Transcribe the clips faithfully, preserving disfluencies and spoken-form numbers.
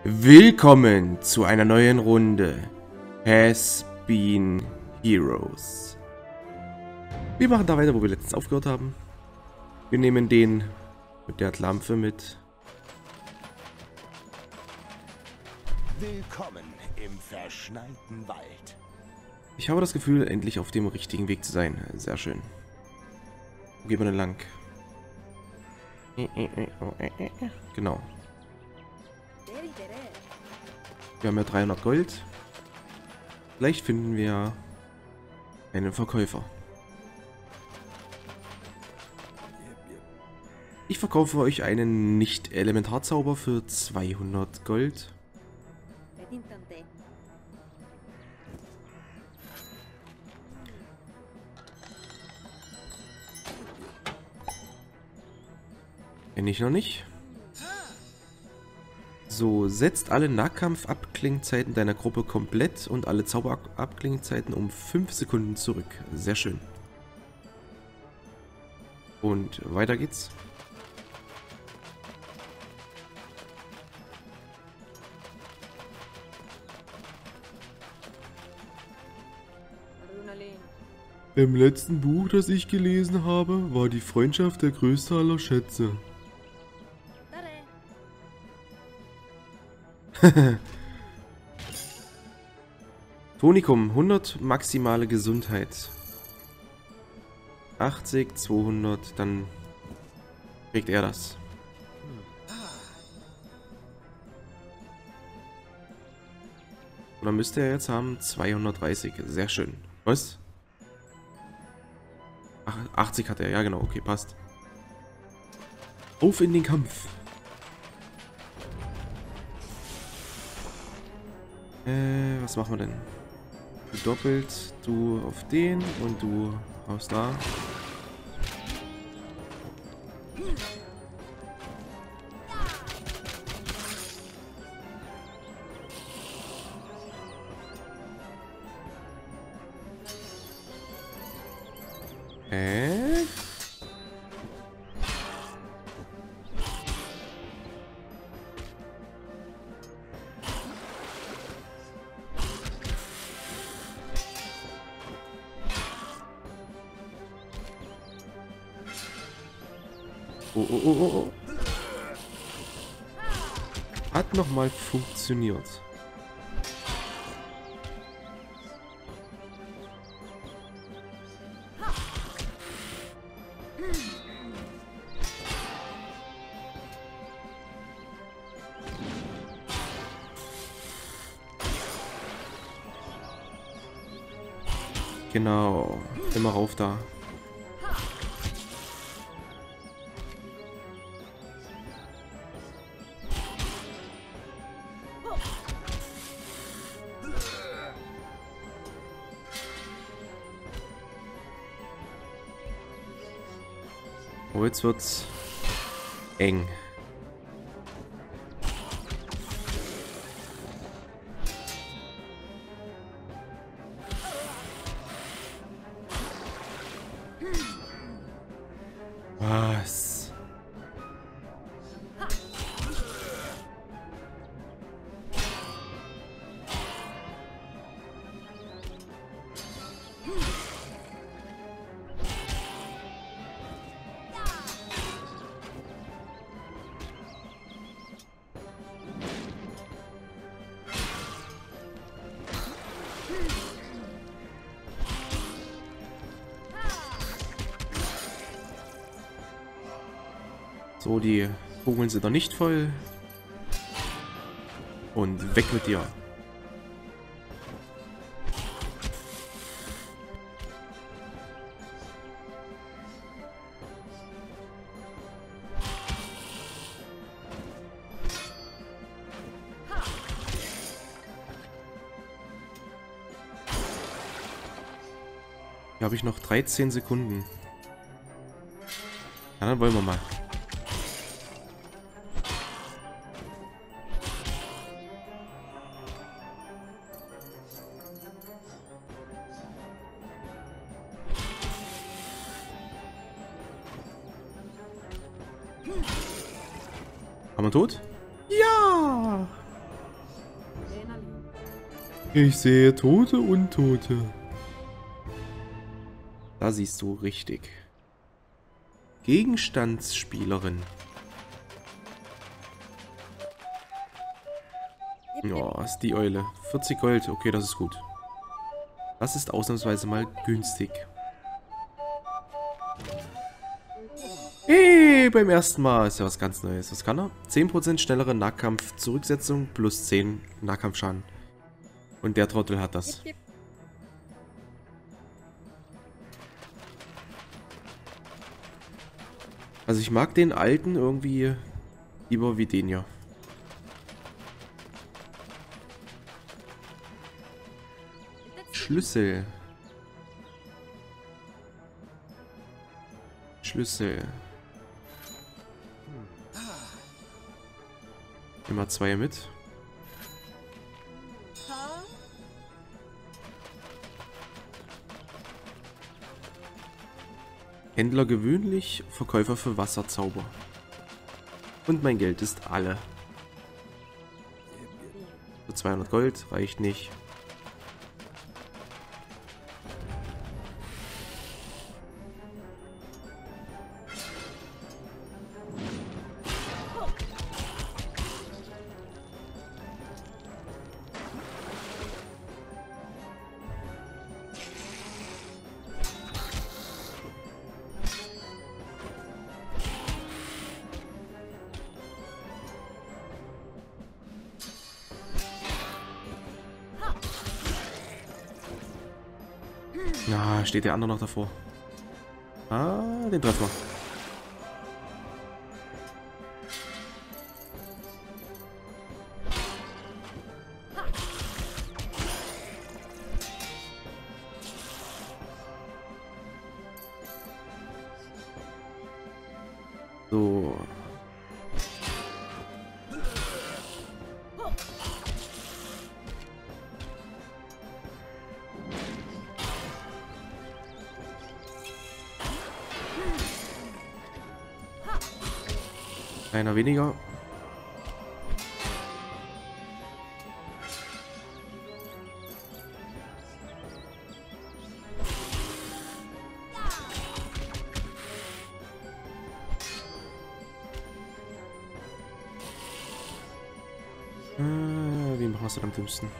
Willkommen zu einer neuen Runde Has Been Heroes. Wir machen da weiter, wo wir letztens aufgehört haben. Wir nehmen den mit der Lampe mit. Willkommen im verschneiten Wald. Ich habe das Gefühl, endlich auf dem richtigen Weg zu sein. Sehr schön. Wo gehen wir denn lang? Genau. Wir haben ja dreihundert Gold. Vielleicht finden wir einen Verkäufer. Ich verkaufe euch einen Nicht-Elementarzauber für zweihundert Gold. Kenne ich noch nicht. So, setzt alle Nahkampf-Abklingzeiten deiner Gruppe komplett und alle Zauber-Abklingzeiten um fünf Sekunden zurück. Sehr schön. Und weiter geht's. Im letzten Buch, das ich gelesen habe, war die Freundschaft der größte aller Schätze. Tonikum, hundert maximale Gesundheit. achtzig, zweihundert, dann kriegt er das. Und dann müsste er jetzt haben zweihundertdreißig. Sehr schön. Was? Ach, achtzig hat er, ja genau, okay, passt. Auf in den Kampf. Äh, was machen wir denn? Du doppelt, du auf den und du haust da. Äh? Oh, oh, oh, oh, oh. Hat nochmal funktioniert. Genau. Immer rauf da. Oh, jetzt wird's eng. Was? So, die Kugeln sind noch nicht voll. Und weg mit dir. Hier habe ich noch dreizehn Sekunden. Ja, dann wollen wir mal. Haben wir tot? Ja! Ich sehe tote Untote. Da siehst du richtig. Gegenstandsspielerin. Ja, ist die Eule. vierzig Gold. Okay, das ist gut. Das ist ausnahmsweise mal günstig. Hey, beim ersten Mal ist ja was ganz Neues. Was kann er? zehn Prozent schnellere Nahkampf-Zurücksetzung plus zehn Nahkampfschaden. Und der Trottel hat das. Also ich mag den alten irgendwie lieber wie den hier. Schlüssel. Schlüssel. Immer zwei mit. Händler gewöhnlich, Verkäufer für Wasserzauber. Und mein Geld ist alle. Für zweihundert Gold reicht nicht. Na, steht der andere noch davor. Ah, den treffen wir. So. Einer weniger. Äh, wie machen wir es denn am dümmsten?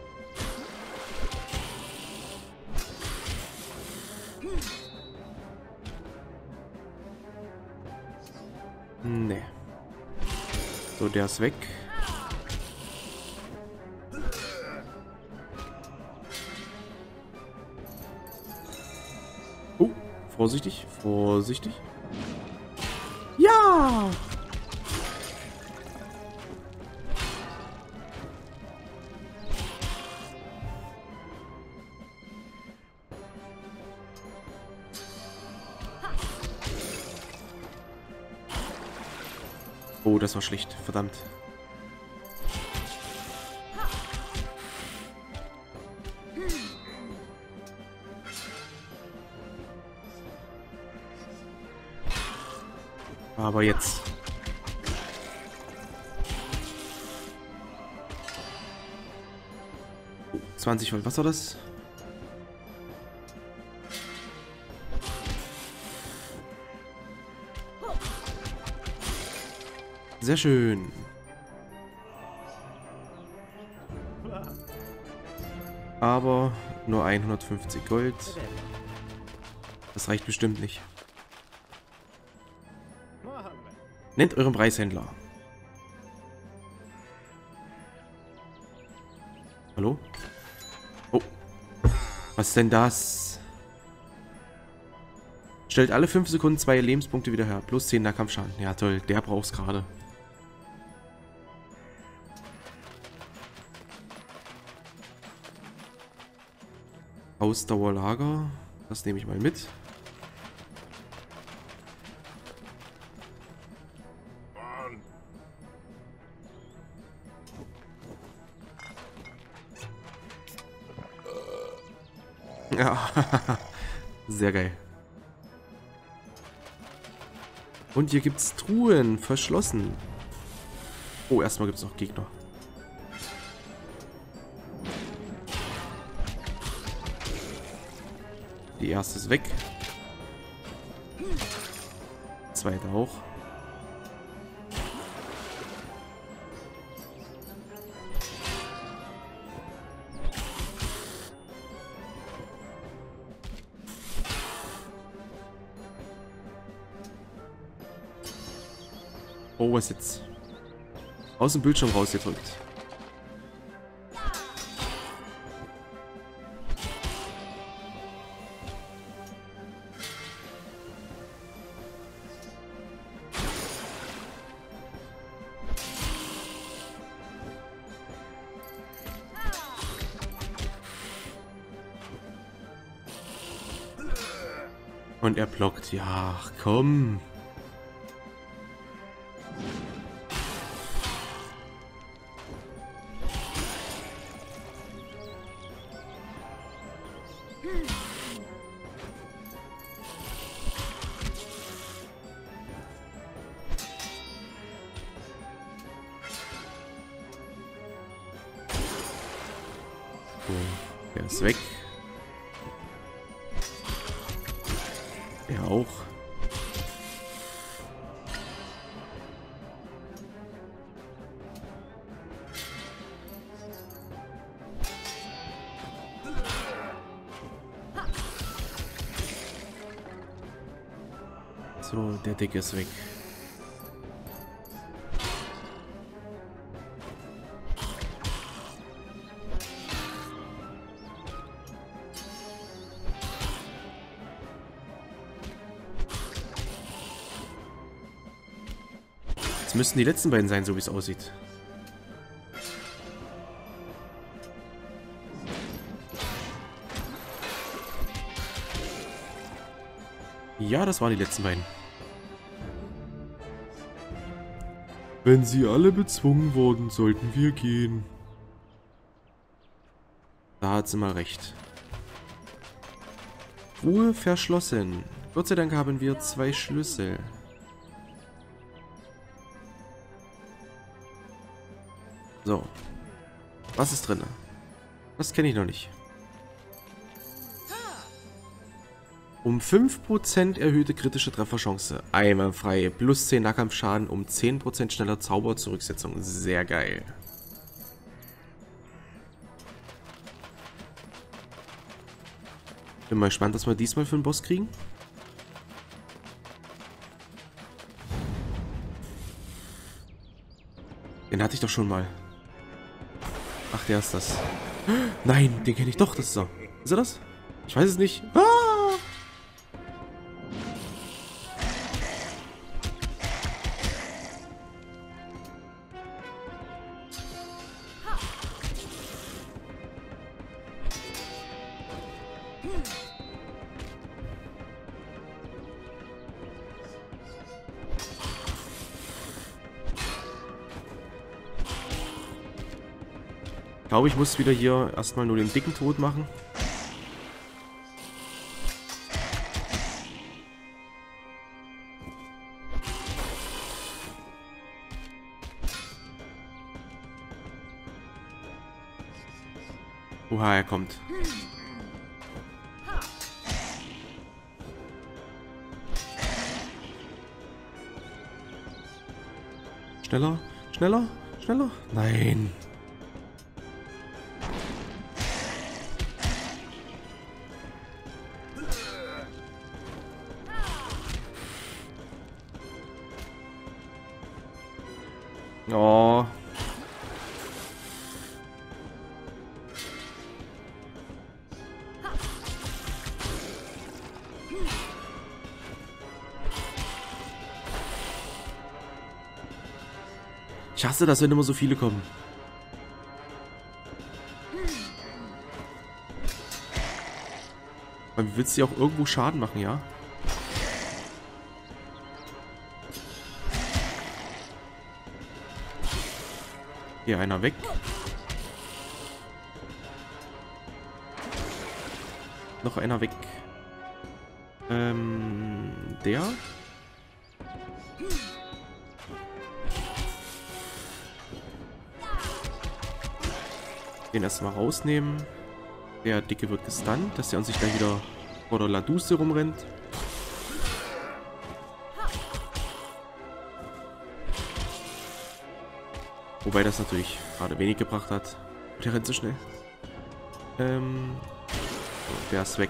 Nee. So, der ist weg. Oh, vorsichtig, vorsichtig. Ja! Oh, das war schlecht. Verdammt. Aber jetzt. Oh, zwanzig Volt. Was war das? Sehr schön. Aber nur hundertfünfzig Gold. Das reicht bestimmt nicht. Nennt euren Preishändler. Hallo? Oh. Was ist denn das? Stellt alle fünf Sekunden zwei Lebenspunkte wieder her. Plus zehn Nahkampfschaden. Ja toll, der braucht's gerade. Ausdauerlager. Das nehme ich mal mit. Ja, sehr geil. Und hier gibt's Truhen, verschlossen. Oh, erstmal gibt's noch Gegner. Die erste ist weg. Zweite auch. Oh, was jetzt? Aus dem Bildschirm rausgedrückt. Und er blockt. Ja, komm. So, der ist weg. Der auch. So, der Dicke ist weg. Jetzt müssten die letzten beiden sein, so wie es aussieht. Ja, das waren die letzten beiden. Wenn sie alle bezwungen wurden, sollten wir gehen. Da hat sie mal recht. Ruhe verschlossen. Gott sei Dank haben wir zwei Schlüssel. So. Was ist drin? Das kenne ich noch nicht. Um fünf Prozent erhöhte kritische Trefferchance. Einwandfrei. Plus zehn Nahkampfschaden. Um zehn Prozent schneller Zauberzurücksetzung. Sehr geil. Bin mal gespannt, was wir diesmal für einen Boss kriegen. Den hatte ich doch schon mal. Ach, der ist das. Nein, den kenne ich doch. Das ist er. Ist er das? Ich weiß es nicht. Ah! Ich glaube, ich muss wieder hier erstmal nur den dicken Tod machen. Oha, er kommt. Schneller, schneller, schneller. Nein. Oh. Ich hasse das, wenn immer so viele kommen. Aber wie willst du auch irgendwo Schaden machen, ja? Hier einer weg. Noch einer weg. Ähm, der? Den erstmal rausnehmen. Der Dicke wird gestunt, dass er uns sich gleich wieder Oder Laduste rumrennt. Wobei das natürlich gerade wenig gebracht hat. Der rennt so schnell. Ähm. So, der ist weg.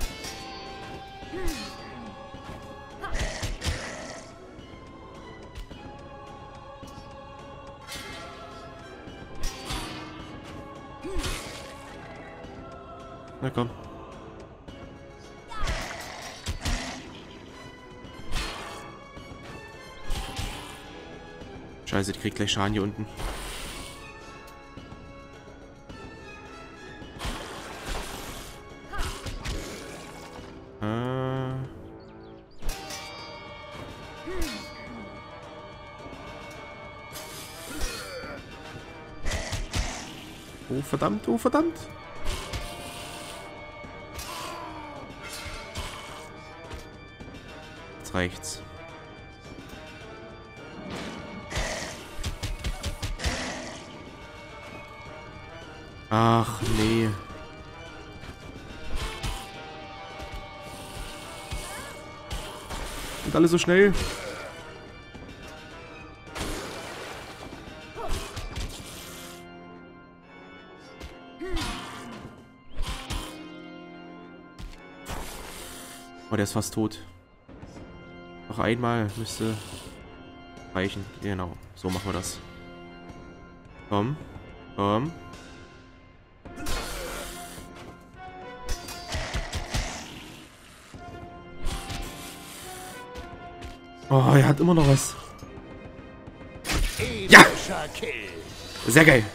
Na komm. Scheiße, die kriegt gleich Schaden hier unten. Ah. Oh verdammt, oh verdammt. Jetzt reicht's. Ach, nee. Und alle so schnell. Oh, der ist fast tot. Noch einmal müsste reichen. Genau, so machen wir das. Komm, komm. Oh, er hat immer noch was. Ja! Sehr geil.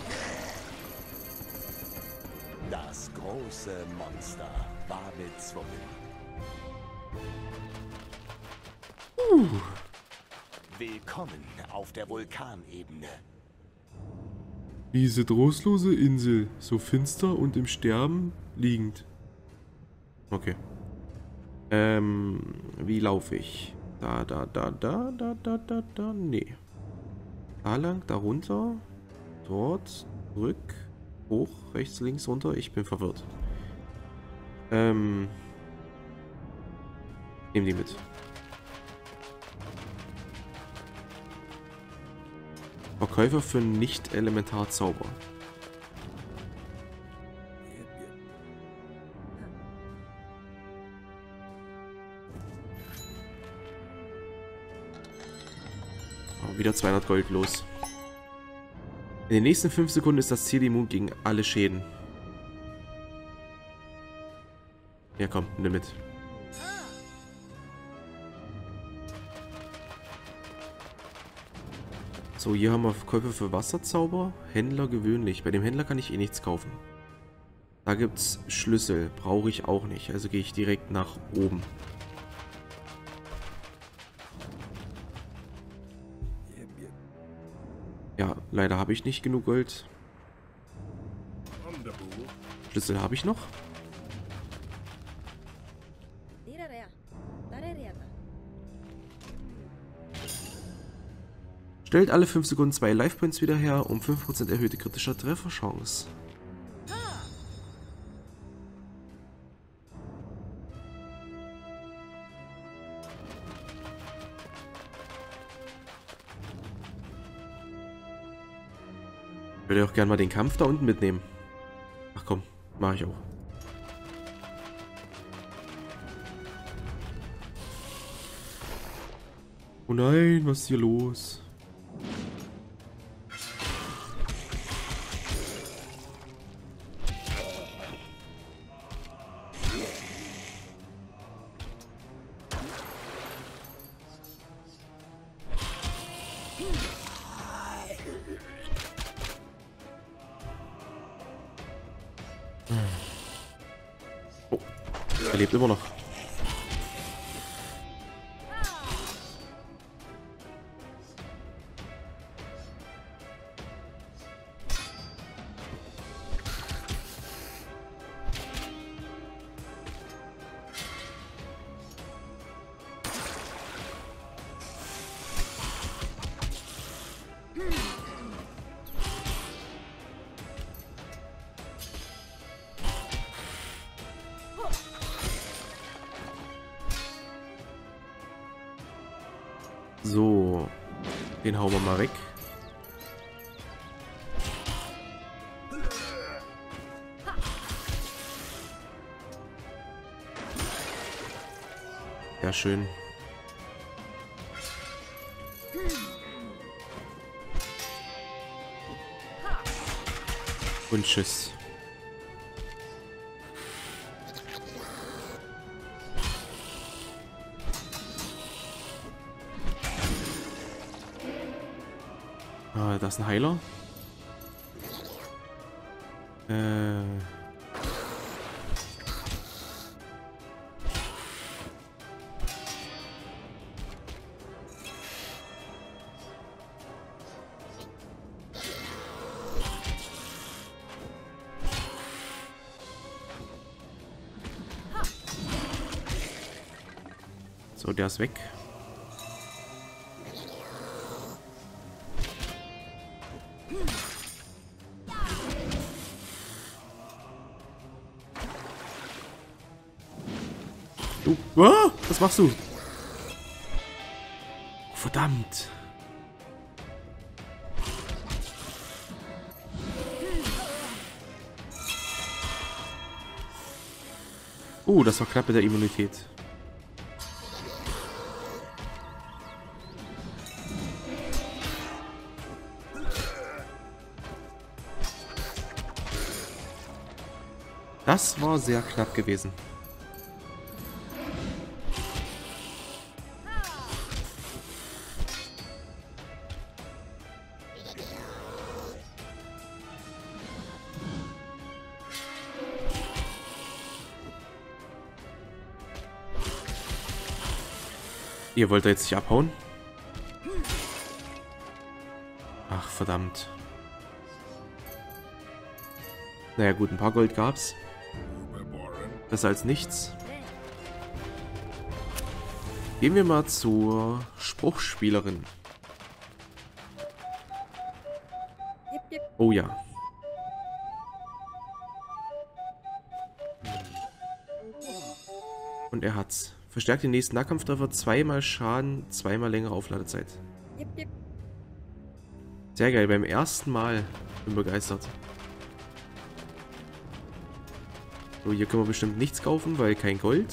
Das große Monster war bezwungen. Uh. Willkommen auf der Vulkanebene. Diese trostlose Insel, so finster und im Sterben liegend. Okay. Ähm, wie laufe ich? Da, da, da, da, da, da, da, da, nee. Da lang, da runter, dort, zurück, hoch, rechts, links, runter. Ich bin verwirrt. Ähm, nehmen die mit. Verkäufer für Nicht-Elementar-Zauber. Oh, wieder zweihundert Gold los. In den nächsten fünf Sekunden ist das Ziel immun gegen alle Schäden. Ja komm, nimm mit. So, hier haben wir Verkäufer für Wasserzauber. Händler gewöhnlich. Bei dem Händler kann ich eh nichts kaufen. Da gibt es Schlüssel. Brauche ich auch nicht. Also gehe ich direkt nach oben. Ja, leider habe ich nicht genug Gold. Schlüssel habe ich noch. Stellt alle fünf Sekunden zwei Life Points wieder her, um fünf Prozent erhöhte kritischer Trefferchance. Ich würde auch gerne mal den Kampf da unten mitnehmen. Ach komm, mache ich auch. Oh nein, was ist hier los? Oh, er lebt immer noch. So. Den hauen wir mal weg. Ja, schön. Und tschüss. Ah, da ist ein Heiler. Äh... So, der ist weg. Du, ah, was machst du? Oh, verdammt. Oh, das war knapp mit der Immunität. Das war sehr knapp gewesen. Ihr wollt jetzt nicht abhauen? Ach, verdammt. Naja gut, ein paar Gold gab's. Besser als nichts. Gehen wir mal zur Spruchspielerin. Oh ja. Und er hat's. Verstärkt den nächsten Nahkampftreffer, zweimal Schaden, zweimal längere Aufladezeit. Sehr geil, beim ersten Mal. Bin begeistert. So, hier können wir bestimmt nichts kaufen, weil kein Gold.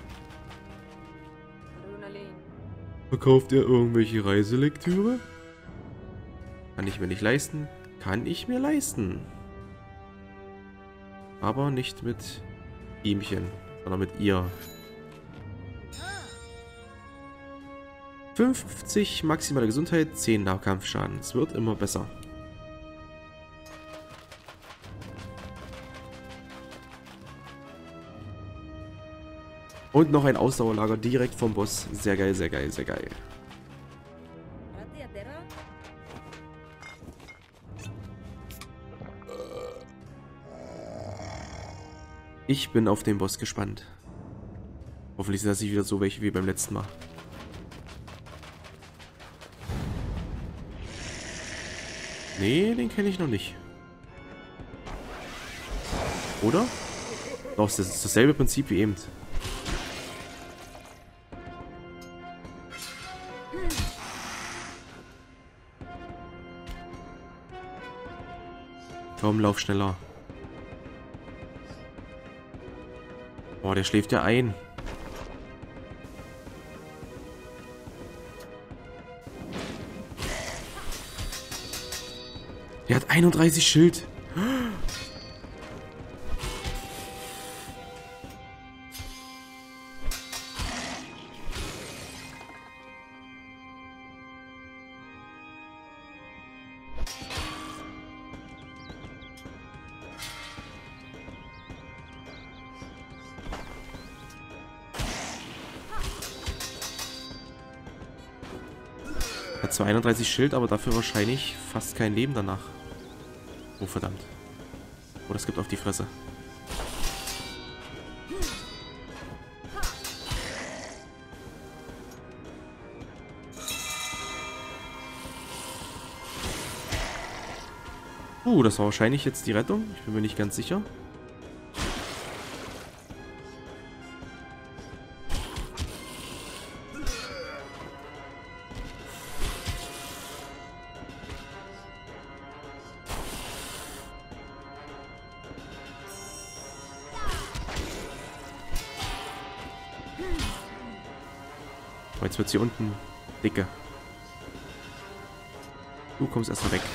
Verkauft er irgendwelche Reiselektüre? Kann ich mir nicht leisten. Kann ich mir leisten. Aber nicht mit ihmchen, sondern mit ihr. fünfzig maximale Gesundheit, zehn Nahkampfschaden. Es wird immer besser. Und noch ein Ausdauerlager direkt vom Boss. Sehr geil, sehr geil, sehr geil. Ich bin auf den Boss gespannt. Hoffentlich sind das nicht wieder so welche wie beim letzten Mal. Nee, den kenne ich noch nicht. Oder? Doch, das ist dasselbe Prinzip wie eben. Komm, lauf schneller. Boah, der schläft ja ein. Der hat einunddreißig Schild. Hat zwar einunddreißig Schild, aber dafür wahrscheinlich fast kein Leben danach. Oh, verdammt. Oh, das gibt auf die Fresse. Uh, das war wahrscheinlich jetzt die Rettung. Ich bin mir nicht ganz sicher. Oh, jetzt wird sie unten dicke. Du kommst erstmal weg.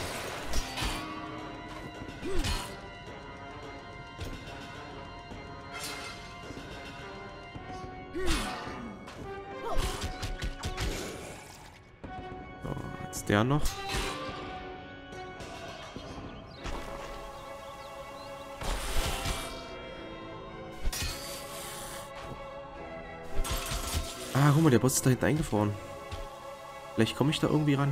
So, jetzt der noch. Ah, guck mal, der Boss ist da hinten eingefroren. Vielleicht komme ich da irgendwie ran.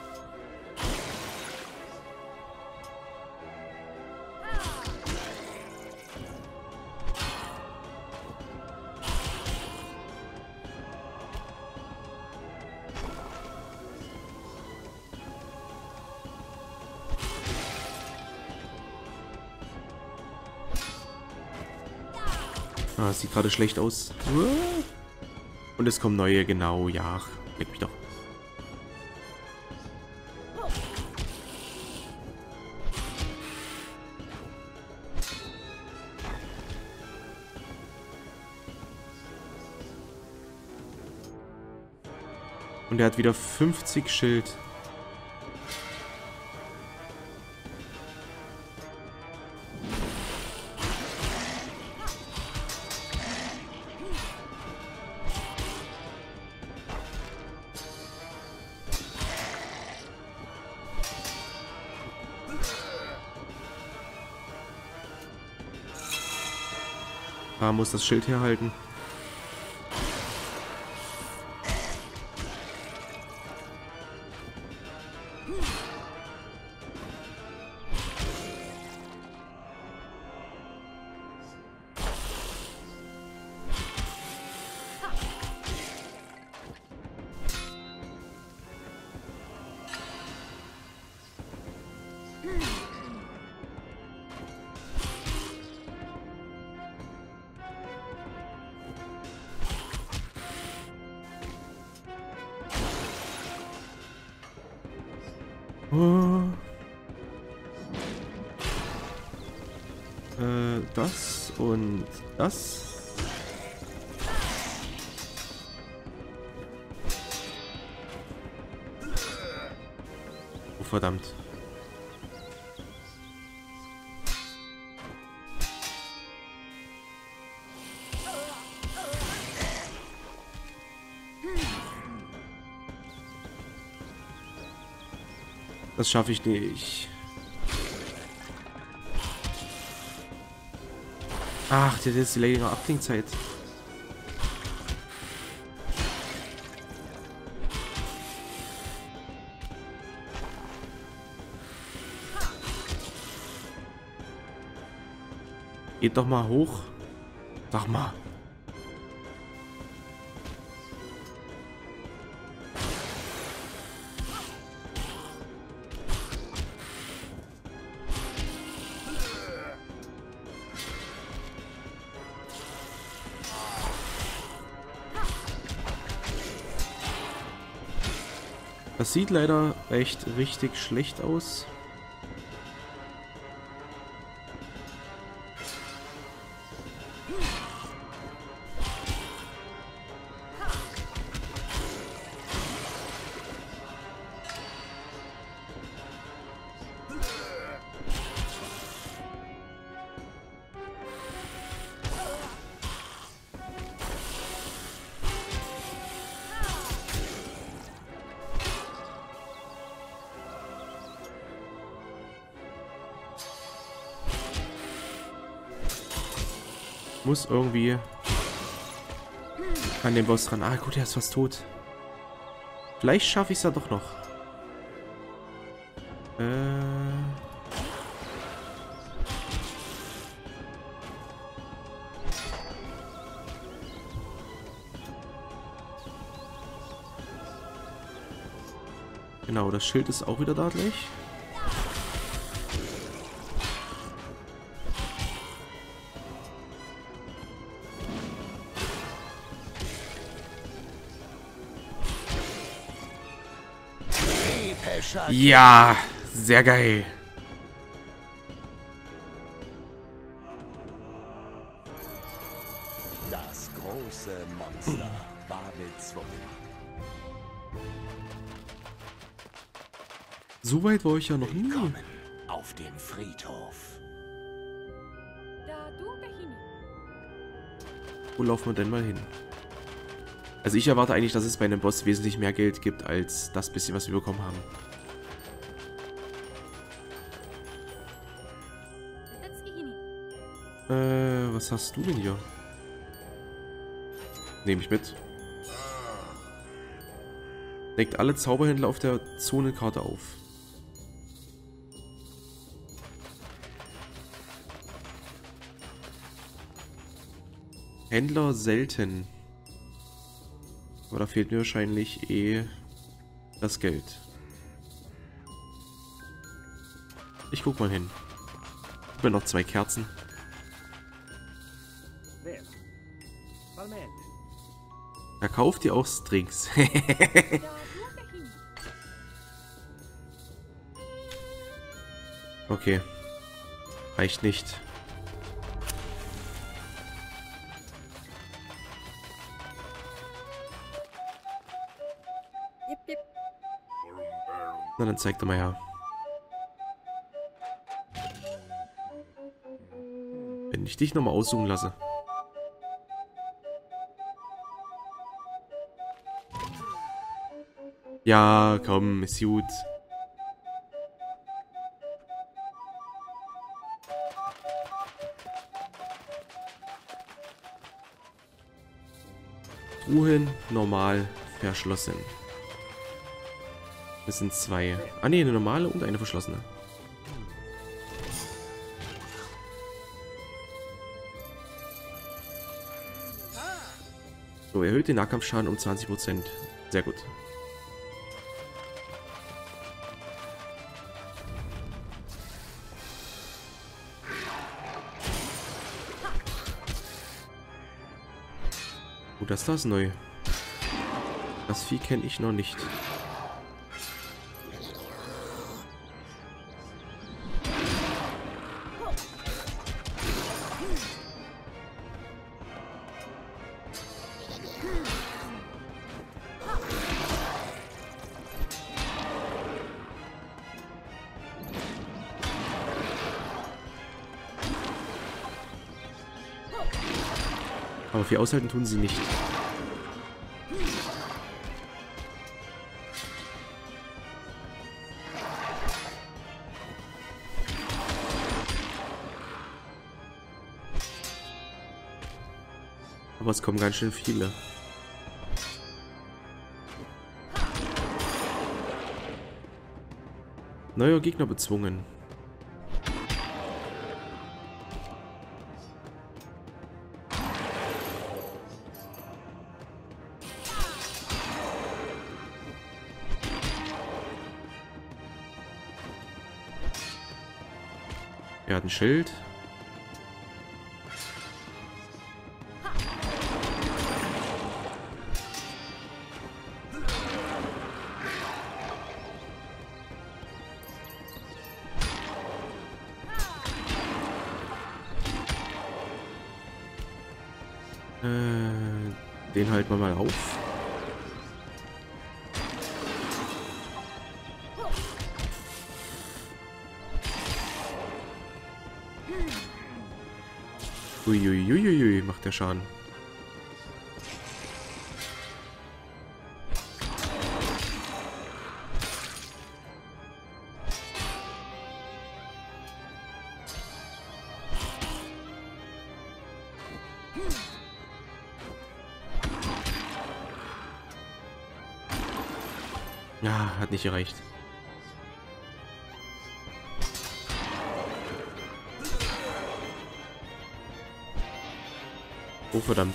Ah, sieht gerade schlecht aus. Und es kommen neue, genau, ja. Leck mich doch. Und er hat wieder fünfzig Schild. Ah, muss das Schild herhalten. Oh. Äh, das und das. Oh, verdammt. Das schaffe ich nicht. Ach, das ist die längere Abklingzeit. Geht doch mal hoch. Sag mal. Das sieht leider echt richtig schlecht aus. Muss irgendwie an den Boss ran. Ah gut, er ist fast tot. Vielleicht schaffe ich es ja doch noch. Äh... Genau, das Schild ist auch wieder da gleich. Ja, sehr geil. Das große Monster war bezwungen. So weit war ich ja noch nie. Willkommen auf dem Friedhof. Wo laufen wir denn mal hin? Also ich erwarte eigentlich, dass es bei einem Boss wesentlich mehr Geld gibt, als das bisschen, was wir bekommen haben. Äh, was hast du denn hier? Nehme ich mit. Deckt alle Zauberhändler auf der Zonekarte auf. Händler selten. Aber da fehlt mir wahrscheinlich eh das Geld. Ich guck mal hin. Ich habe noch zwei Kerzen. Verkauft ihr auch Strings? Okay. Reicht nicht. Na, dann zeig doch mal her. Wenn ich dich nochmal aussuchen lasse. Ja, komm, ist gut. Truhen, normal, verschlossen. Das sind zwei. Ah ne, eine normale und eine verschlossene. So, erhöht den Nahkampfschaden um zwanzig Prozent. Sehr gut. Gut, das ist neu. Das Vieh kenne ich noch nicht. Aber viel aushalten tun sie nicht. Aber es kommen ganz schön viele. Neuer Gegner bezwungen. Er hat ein Schild. Äh, den halten wir mal auf. Uiuiuiui, macht der Schaden. Ja, hat nicht gereicht. Oh, verdammt.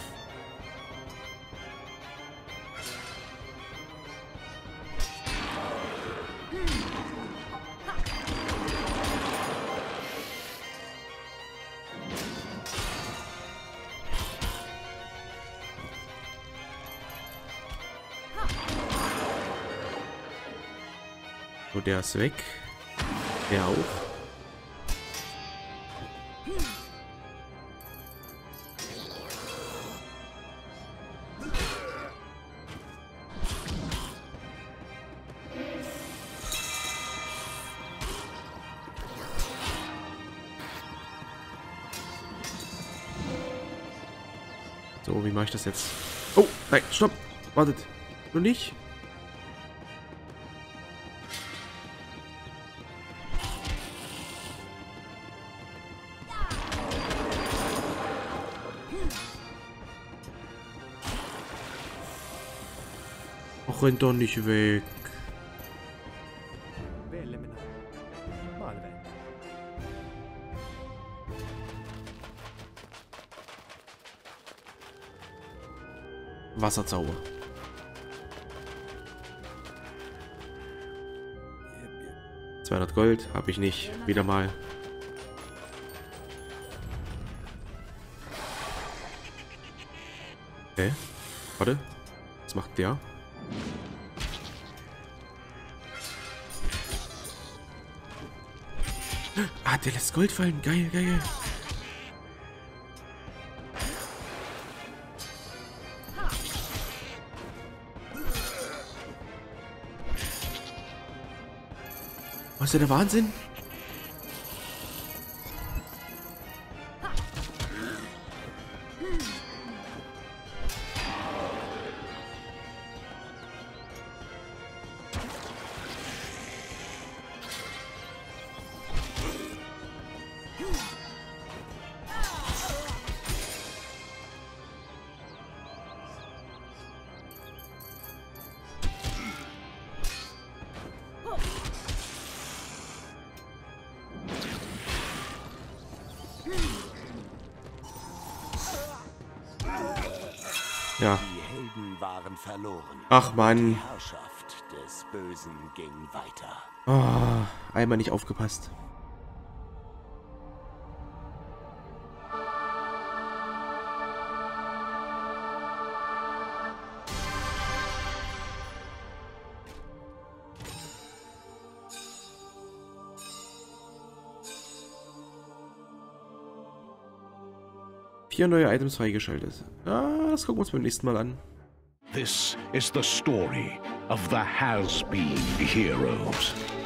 So, der ist weg. Der auch. So, wie mache ich das jetzt? Oh, nein, stopp. Wartet. Nur nicht. Ach, rennt doch nicht weg. Wasserzauber. zweihundert Gold habe ich nicht. Wieder mal. Hä? Warte. Was macht der? Ah, der lässt Gold fallen. Geil, geil, geil. Was ist denn der Wahnsinn? Ja. Die Helden waren verloren. Ach Mann. Die Herrschaft des Bösen ging weiter. Oh, einmal nicht aufgepasst. Vier neue Items freigeschaltet. Ah, das gucken wir uns beim nächsten Mal an. This is the story of the Has-Been Heroes.